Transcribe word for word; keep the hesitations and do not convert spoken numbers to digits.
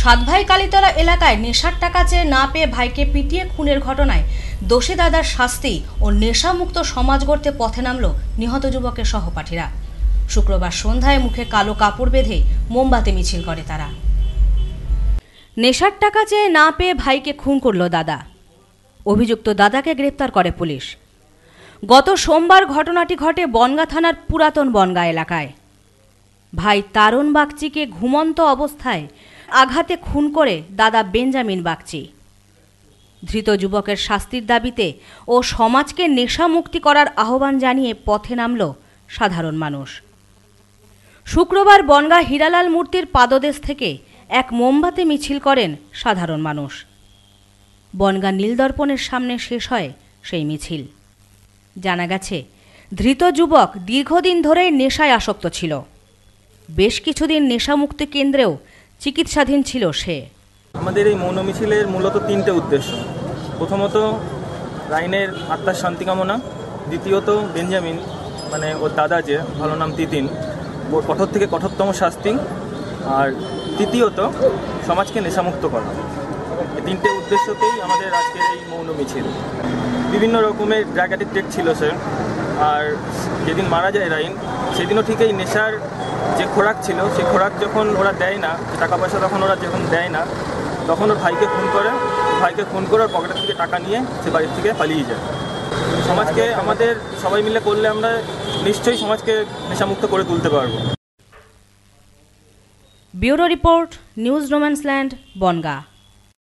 সাতভাই কালীতলা এলাকায় নেশার টাকা চেয়ে না পেয়ে ভাইকে পিটিয়ে খুনের ঘটনায় দোষী দাদার শাস্তি ও নেশামুক্ত সমাজ গড়তে পথে নামল নিহত যুবকের সহপাঠীরা। শুক্রবার সন্ধ্যায় মুখে কালো কাপড় বেঁধে মোমবাতি মিছিল করে তারা। নেশার টাকা চেয়ে না পেয়ে ভাইকে খুন করল দাদা। অভিযুক্ত দাদাকে গ্রেপ্তার করে পুলিশ। গত সোমবার ঘটনাটি ঘটে বনগাঁ থানার পুরাতন বনগাঁ এলাকায়। ভাই তারণ বাগচিকে ঘুমন্ত অবস্থায় আঘাতে খুন করে দাদা বেঞ্জামিন বাগচি। ধৃত যুবকের শাস্তির দাবিতে ও সমাজকে নেশামুক্তি করার আহ্বান জানিয়ে পথে নামল সাধারণ মানুষ। শুক্রবার বনগাঁ হীরালাল মূর্তির পাদদেশ থেকে এক মোমবাতি মিছিল করেন সাধারণ মানুষ। বনগাঁ নীলদর্পণের সামনে শেষ হয় সেই মিছিল। জানা গেছে, ধৃত যুবক দীর্ঘদিন ধরেই নেশায় আসক্ত ছিল। বেশ কিছুদিন নেশামুক্তি কেন্দ্রেও চিকিৎসাধীন ছিল সে। আমাদের এই মৌন মিছিলের মূলত তিনটে উদ্দেশ্য। প্রথমত রাইনের আত্মার শান্তি কামনা, দ্বিতীয়ত বেঞ্জামিন মানে ওর দাদা যে ভালো নাম তিতিন, ওর কঠোর থেকে কঠোরতম শাস্তি, আর তৃতীয়ত সমাজকে নেশামুক্ত করা। এই তিনটে উদ্দেশ্যতেই আমাদের আজকের এই মৌন মিছিল। বিভিন্ন রকমের ড্রাগ অ্যাডিক্টেড ছিল সে, আর যেদিন মারা যায় রাইন সেদিনও ঠিক এই নেশার যে খোরাক ছিল সেই খোরাক যখন ওরা দেয় না, টাকা পয়সা তখন ওরা যখন দেয় না, তখন ওর ভাইকে খুন করে। ভাইকে খুন করে ওর পকেটের থেকে টাকা নিয়ে সে বাড়ির থেকে পালিয়ে যায়। সমাজকে আমাদের সবাই মিলে করলে আমরা নিশ্চয়ই সমাজকে নেশামুক্ত করে তুলতে পারবো। Bureau report, news no man's land, Bongaon.